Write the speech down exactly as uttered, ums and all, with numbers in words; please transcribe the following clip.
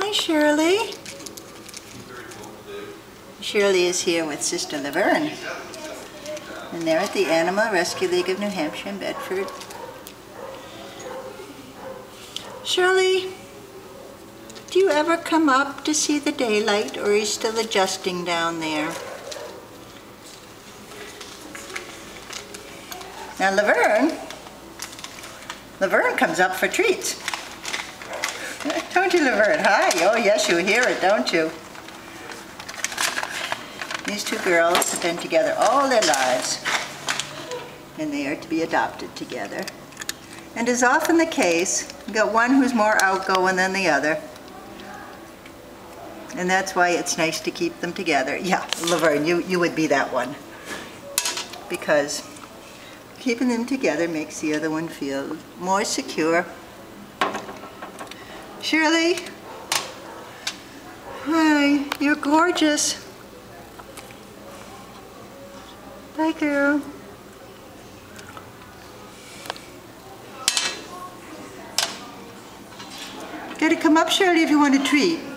Hi, Shirley. Shirley is here with Sister Laverne. And they're at the Animal Rescue League of New Hampshire in Bedford. Shirley, do you ever come up to see the daylight, or are you still adjusting down there? Now Laverne, Laverne comes up for treats. Don't you, Laverne? Hi. Oh yes, you hear it, don't you? These two girls have been together all their lives, and they are to be adopted together. And as often the case, you got one who's more outgoing than the other. And that's why it's nice to keep them together. Yeah, Laverne, you, you would be that one. Because keeping them together makes the other one feel more secure. Shirley, hi, you're gorgeous. Bye, girl. Gotta come up, Shirley, if you want a treat.